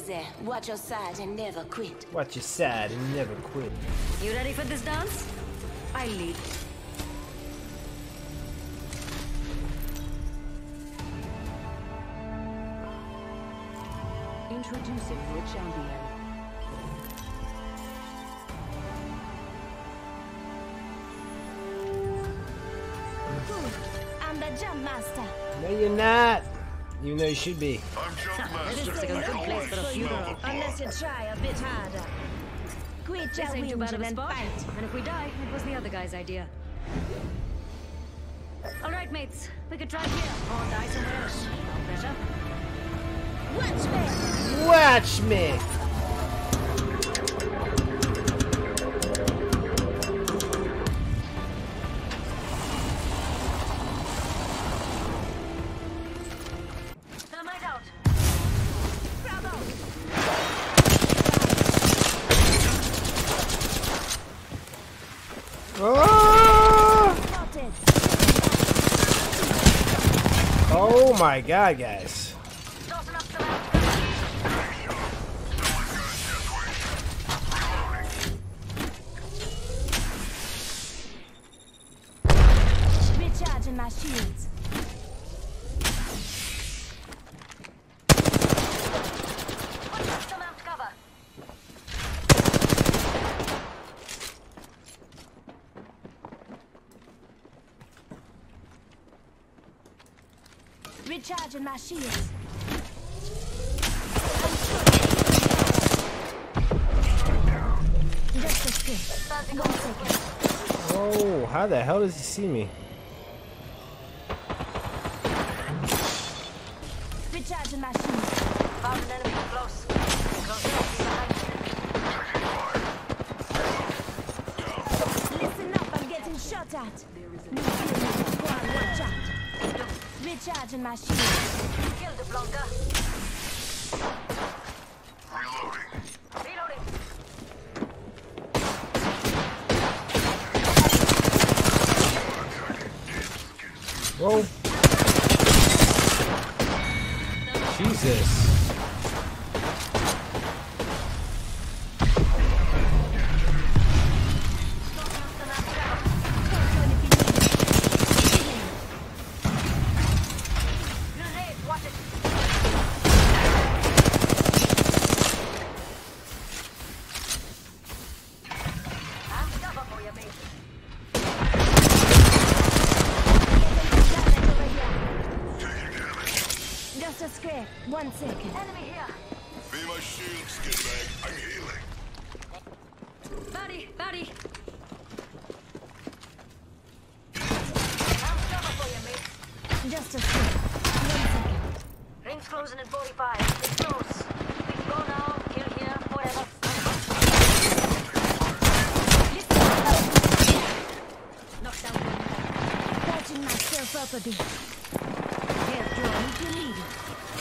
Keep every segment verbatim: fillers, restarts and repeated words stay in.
Easy. Watch your side and never quit. Watch your side and never quit. You ready for this dance? I lead. Introducing your champion. I'm the jump master. No, you're not. Even though you should be. I'm jump This looks like a good place for a funeral. Unless you try a bit harder. Quit This your ain't too bad of a whinging and spot. fight. And if we die, it was the other guy's idea. All right, mates. We could try here or die somewhere else. No pressure. Watch me. Watch me. Thermite out. Bravo. Oh! Spotted. Oh my god, guys. Tossing up some Recharging my shields. some out cover. Recharging my shields. Just a script. One second. Oh, how the hell does he see me? Recharging my shields. Found an enemy close. Close enough behind. Listen up, I'm getting shot at. New kill. Squad, watch out. Recharging my shields. Kill the Blanca. Reloading. Reloading. Whoa. Jesus. Grenade, watch it. I'm cover for you, mate. Taking damage. Just a scrape. One second. Enemy here. Be my shield, skidbag. I'm healing. Buddy, buddy. I'm cover for you, mate. Just a scrape. One second. Ring's closing in forty-five. It's close. We can go now, kill here, whatever. Knock down one. Patching myself up a bit. Here, draw if you need it.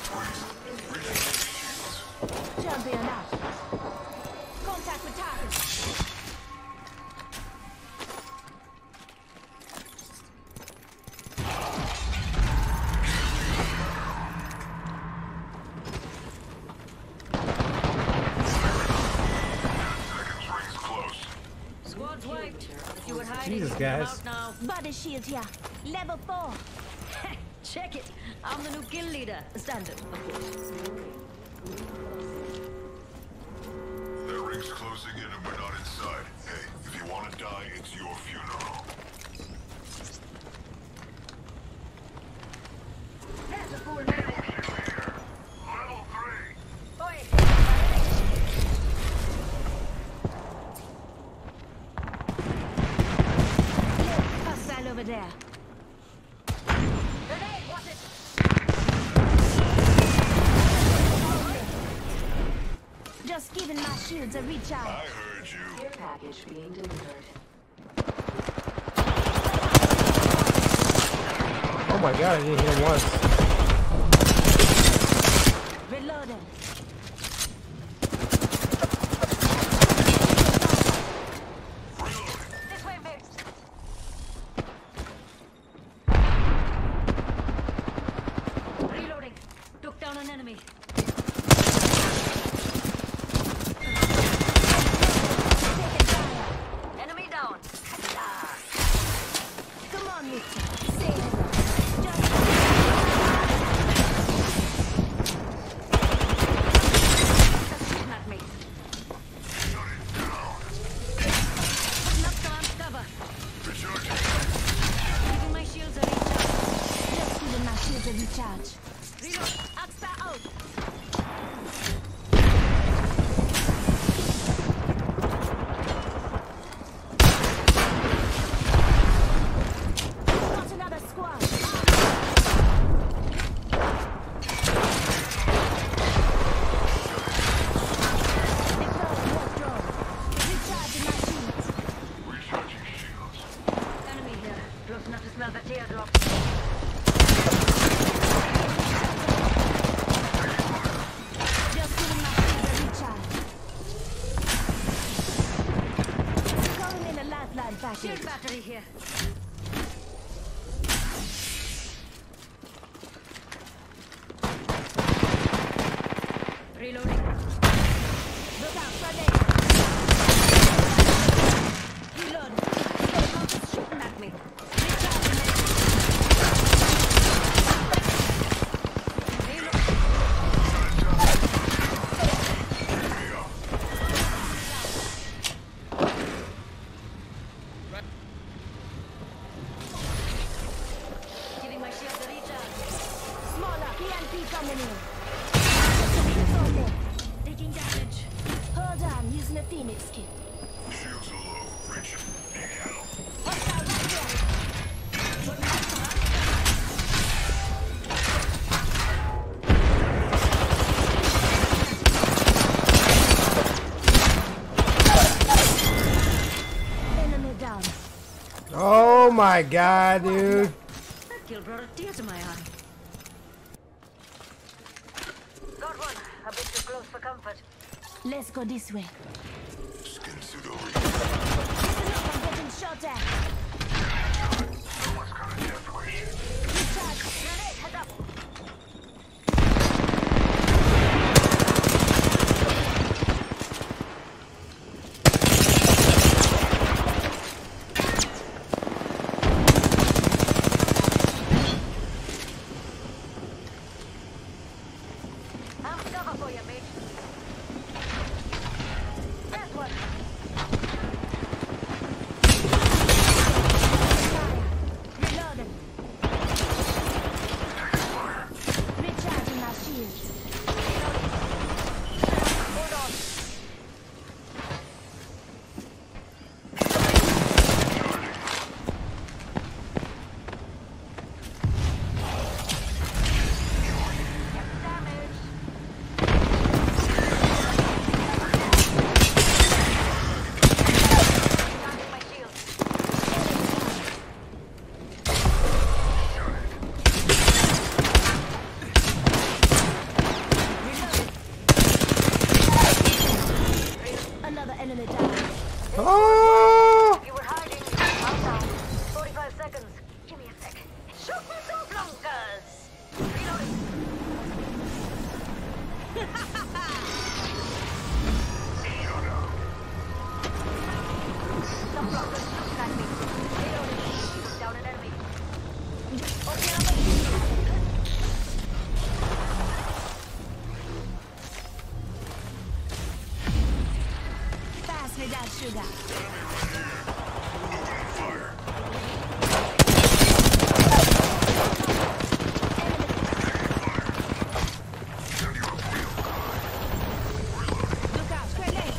Jumping out. Contact with target. Seconds, rings close. Squad's wiped. If you were hiding, Jesus, you come guys. out now. Body shield here. Level four. Check it. I'm the new kill leader. Standard, of course. That ring's closing in and we're not inside. Hey, if you want to die, it's your funeral. There's a full man. Shield here. Level three. Oi. Hostile over there. Grenade, watch it. Just giving my shields a reach out. I heard you. Package being delivered. Oh my god, I didn't hit him once. Reloading. This way, mates. Reloading. Took down an enemy. here. Reloading. Look out, grenade. Reload. Someone's shooting at me. Giving my shield a recharge. Smaller, P N P coming in. Taking damage. Hold on, using a Phoenix kit. Shields are low. Reach. Need help. Hostile right here. Enemy down. Oh my god, dude. That kill brought a tear to my eye. Got one. A bit too close for comfort. Let's go this way. Skin suit over. Listen up, I'm getting shot at. Someone's got a death wish. Recharge. Grenade, head up. I'm cover for you, mate. There's one. Reloading. Recharging my shield. Hold on. Damage. Charging my shield. Another enemy down. Oh! You were hiding. Countdown. forty-five seconds. Give me a sec. Shoot me so blonkers. Reloading. Some blonkers shooting at me. Reloading. Down an enemy. Okay, I'm Pass me that sugar. Look out, grenade.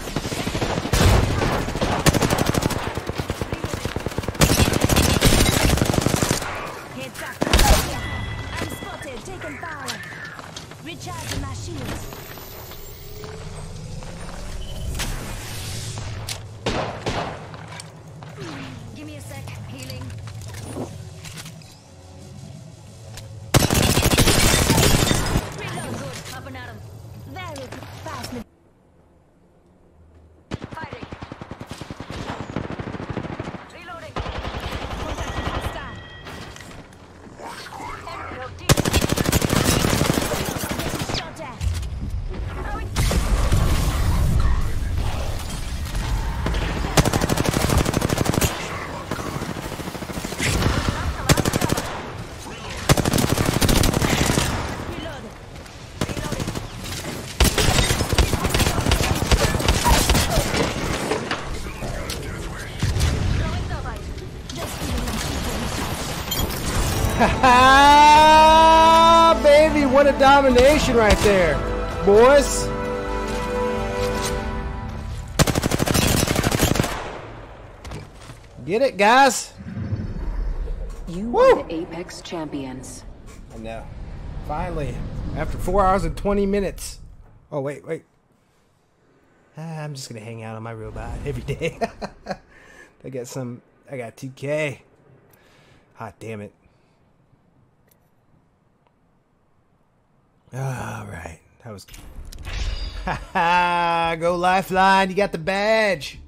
Heads up. I'm spotted, taking fire. Recharging my shields. Give me a sec. Healing. Reload. Good. Up and at 'em. Very good. Pass me. Fighting. Reloading. Hostile. One squad left. Enemy team. Getting shot at. Oh, it- Reloading. Reloading. Throwing thermite. Just giving my shield. Ha baby, what a domination right there, boys. Get it, guys? You Woo! are the Apex champions. I know. Finally, after four hours and twenty minutes. Oh wait, wait. Ah, I'm just gonna hang out on my robot every day. I got some. I got two K. Hot damn it. All right, that was. Ha ha! Go Lifeline! You got the badge.